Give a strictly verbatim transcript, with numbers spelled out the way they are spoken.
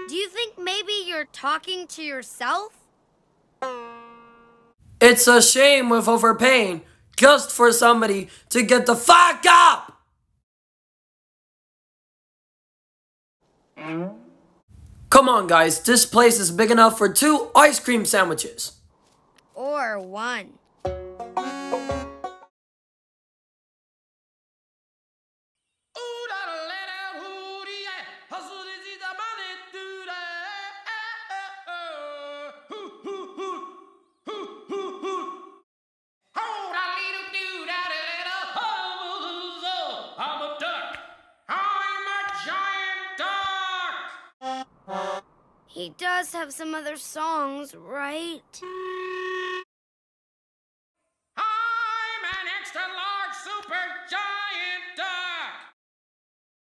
Do you think maybe you're talking to yourself? It's a shame with overpaying just for somebody to get the fuck up! Come on, guys, this place is big enough for two ice cream sandwiches. Or one. He does have some other songs, right?